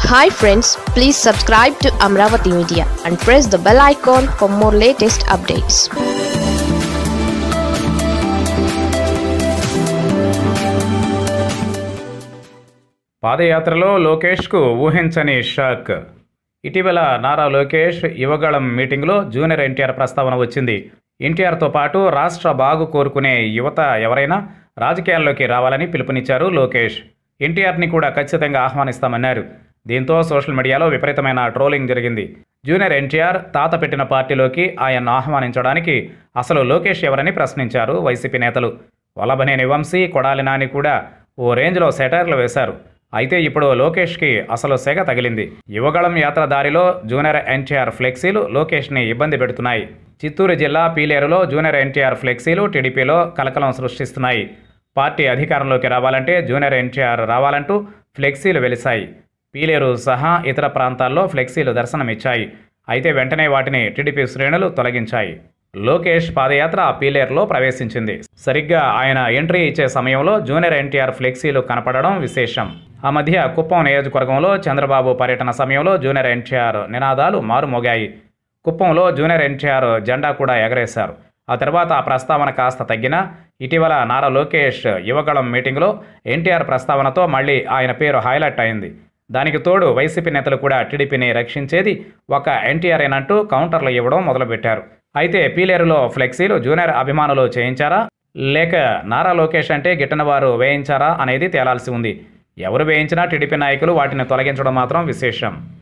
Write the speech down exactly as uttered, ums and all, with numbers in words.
Hi friends, please subscribe to Amaravathi Media and press the bell icon for more latest updates. పాదయాత్రలో లోకేష్కు ఊహించని shock. ఇటీవల నారా లోకేష్ యువగళం మీటింగ్లో junior NTR ప్రస్తావన వచ్చింది. ఎన్టీఆర్తో పాటు రాష్ట్ర బాగు కోరుకునే యువత ఎవరైనా రాజకీయాల్లోకి రావాలని పిలుపునిచ్చారు లోకేష్. ఎన్టీఆర్ని కూడా ఖచ్చితంగా ఆహ్వానిస్తామన్నారు. దీంతో సోషల్ మీడియాలో విపరీతమైన ట్రోలింగ్ జరిగింది. జూనియర్ ఎన్టీఆర్ తాత పెట్టిన పార్టీలోకి ఆయన్ను ఆహ్వానించడానికి అసలు లోకేష్ ఎవరని ప్రశ్నించారు వైసీపీ నేతలు. వల్లభనేని వంశీ, కొడాలి నాని కూడా ఓ రేంజ్లో సెటైర్లు వేశారు. అయితే ఇప్పుడు లోకేష్కి అసలు సెగ తగిలింది. యువగళం యాత్ర దారిలో జూనియర్ ఎన్టీఆర్ ఫ్లెక్సీలు లోకేష్ని ఇబ్బంది పెడుతున్నాయి. చిత్తూరు జిల్లా పీలేరులో జూనియర్ ఎన్టీఆర్ ఫ్లెక్సీలు టీడీపీలో కలకలం సృష్టిస్తున్నాయి. పార్టీ అధికారంలోకి రావాలంటే జూనియర్ ఎన్టీఆర్ రావాలంటూ ఫ్లెక్సీలు వెలిశాయి. పీలేరు సహా ఇతర ప్రాంతాల్లో ఫ్లెక్సీలు దర్శనమిచ్చాయి. అయితే వెంటనే వాటిని టీడీపీ శ్రేణులు తొలగించాయి. లోకేష్ పాదయాత్ర పీలేరులో ప్రవేశించింది. సరిగ్గా ఆయన ఎంట్రీ ఇచ్చే సమయంలో జూనియర్ ఎన్టీఆర్ ఫ్లెక్సీలు కనపడడం విశేషం. ఆ మధ్య కుప్పం నియోజకవర్గంలో చంద్రబాబు పర్యటన సమయంలో జూనియర్ ఎన్టీఆర్ నినాదాలు మారుమోగాయి. కుప్పంలో జూనియర్ ఎన్టీఆర్ జెండా కూడా ఎగరేశారు. ఆ తర్వాత ఆ ప్రస్తావన కాస్త తగ్గినా ఇటీవల నారా లోకేష్ యువగళం మీటింగ్లో ఎన్టీఆర్ ప్రస్తావనతో మళ్ళీ ఆయన పేరు హైలైట్ అయింది. దానికి తోడు వైసీపీ నేతలు కూడా టీడీపీని రక్షించేది ఒక ఎన్టీఆర్ ఏనంటూ కౌంటర్లు ఇవ్వడం మొదలుపెట్టారు. అయితే పీలేరులో ఫ్లెక్సీలు జూనియర్ అభిమానులు చేయించారా లేక నారా లోకేష్ అంటే గిట్టనవారు వేయించారా అనేది తేలాల్సి ఉంది. ఎవరు వేయించినా టీడీపీ నాయకులు వాటిని తొలగించడం మాత్రం విశేషం.